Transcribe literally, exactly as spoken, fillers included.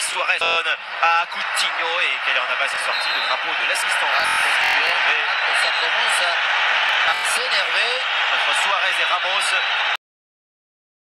Luis Suarez donne à Coutinho et Kylian Navas est sorti. Le drapeau de l'assistant. Ça commence à s'énerver. Entre Suarez et Ramos.